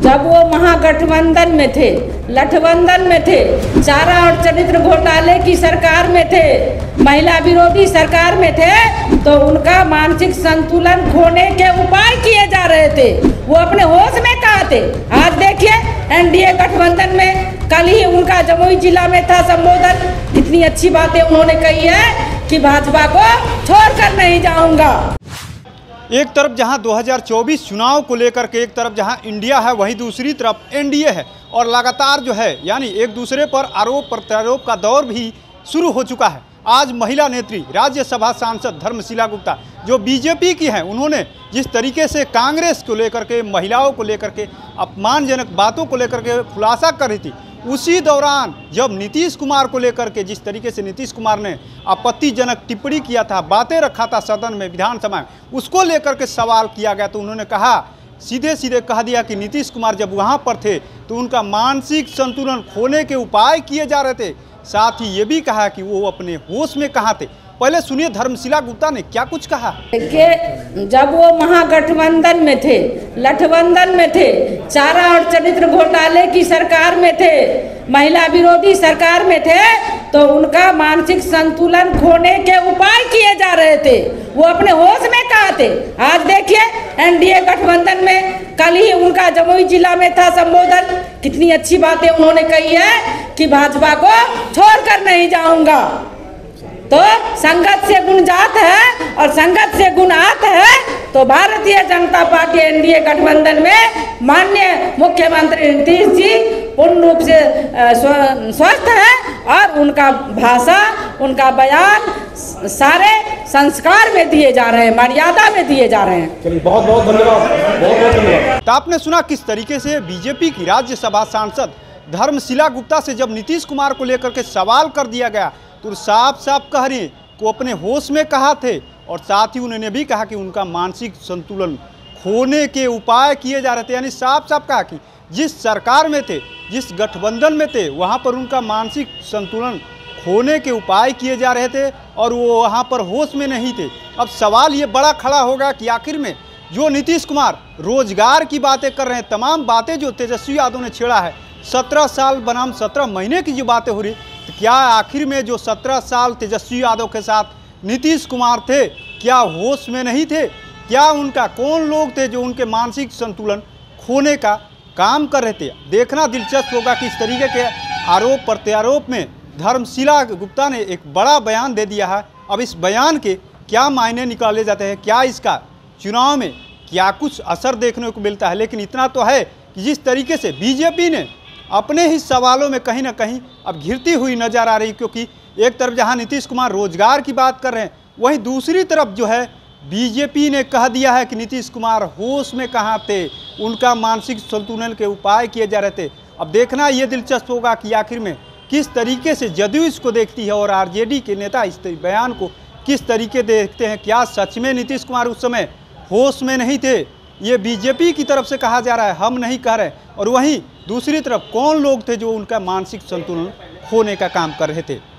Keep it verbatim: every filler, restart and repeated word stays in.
जब वो महागठबंधन में थे, गठबंधन में थे, चारा और चरित्र घोटाले की सरकार में थे, महिला विरोधी सरकार में थे, तो उनका मानसिक संतुलन खोने के उपाय किए जा रहे थे। वो अपने होश में कहाँ थे? आज देखिए एनडीए गठबंधन में, कल ही उनका जमुई जिला में था संबोधन। कितनी अच्छी बातें उन्होंने कही है कि भाजपा को छोड़कर नहीं जाऊंगा। एक तरफ जहां दो हज़ार चौबीस चुनाव को लेकर के एक तरफ जहां इंडिया है, वहीं दूसरी तरफ एनडीए है और लगातार जो है यानी एक दूसरे पर आरोप प्रत्यारोप का दौर भी शुरू हो चुका है। आज महिला नेत्री राज्यसभा सांसद धर्मशिला गुप्ता जो बीजेपी की हैं, उन्होंने जिस तरीके से कांग्रेस को लेकर के, महिलाओं को लेकर के अपमानजनक बातों को लेकर के खुलासा कर रही थी, उसी दौरान जब नीतीश कुमार को लेकर के जिस तरीके से नीतीश कुमार ने आपत्तिजनक टिप्पणी किया था, बातें रखा था सदन में, विधानसभा में, उसको लेकर के सवाल किया गया तो उन्होंने कहा, सीधे सीधे कह दिया कि नीतीश कुमार जब वहां पर थे तो उनका मानसिक संतुलन खोने के उपाय किए जा रहे थे। साथ ही ये भी कहा कि वो अपने होश में कहाँ थे। पहले सुनिए धर्मशिला गुप्ता ने क्या कुछ कहा। कि जब वो महागठबंधन में थे, गठबंधन में थे, चारा और चरित्र घोटाले की सरकार में थे, महिला विरोधी सरकार में थे, तो उनका मानसिक संतुलन खोने के उपाय किए जा रहे थे। वो अपने होश में कहाँ थे? आज देखिए एनडीए गठबंधन में, कल ही उनका जमुई जिला में था संबोधन। कितनी अच्छी बातें उन्होंने कही है कि भाजपा को छोड़कर नहीं जाऊंगा। तो संगत से गुण जात है और संगत से गुण आत है। तो भारतीय जनता पार्टी एनडीए गठबंधन में माननीय मुख्यमंत्री नीतीश जी पूर्ण रूप से स्वस्थ है और उनका भाषा, उनका बयान सारे संस्कार में दिए जा रहे हैं, मर्यादा में दिए जा रहे हैं। चलिए बहुत बहुत धन्यवाद, बहुत बहुत धन्यवाद। तो आपने सुना किस तरीके से बीजेपी की राज्यसभा सांसद धर्मशिला गुप्ता से जब नीतीश कुमार को लेकर के सवाल कर दिया गया तो साफ साफ कह रही को अपने होश में कहा थे और साथ ही उन्होंने भी कहा कि उनका मानसिक संतुलन खोने के उपाय किए जा रहे थे। यानी साफ साफ कहा कि जिस सरकार में थे, जिस गठबंधन में थे, वहां पर उनका मानसिक संतुलन खोने के उपाय किए जा रहे थे और वो वहां पर होश में नहीं थे। अब सवाल ये बड़ा खड़ा होगा कि आखिर में जो नीतीश कुमार रोजगार की बातें कर रहे हैं, तमाम बातें जो तेजस्वी यादव ने छेड़ा है, सत्रह साल बनाम सत्रह महीने की जो बातें हो रही, तो क्या आखिर में जो सत्रह साल तेजस्वी यादव के साथ नीतीश कुमार थे, क्या होश में नहीं थे? क्या उनका कौन लोग थे जो उनके मानसिक संतुलन खोने का काम कर रहे थे? देखना दिलचस्प होगा कि इस तरीके के आरोप प्रत्यारोप में धर्मशिला गुप्ता ने एक बड़ा बयान दे दिया है। अब इस बयान के क्या मायने निकाले जाते हैं, क्या इसका चुनाव में क्या कुछ असर देखने को मिलता है? लेकिन इतना तो है कि जिस तरीके से बीजेपी ने अपने ही सवालों में कहीं ना कहीं अब घिरती हुई नजर आ रही, क्योंकि एक तरफ जहां नीतीश कुमार रोजगार की बात कर रहे हैं, वहीं दूसरी तरफ जो है बीजेपी ने कह दिया है कि नीतीश कुमार होश में कहाँ थे, उनका मानसिक संतुलन के उपाय किए जा रहे थे। अब देखना ये दिलचस्प होगा कि आखिर में किस तरीके से जदयू इसको देखती है और आरजेडी के नेता इस बयान को किस तरीके देखते हैं। क्या सच में नीतीश कुमार उस समय होश में नहीं थे? ये बीजेपी की तरफ से कहा जा रहा है, हम नहीं कह रहे। और वहीं दूसरी तरफ कौन लोग थे जो उनका मानसिक संतुलन खोने का काम कर रहे थे?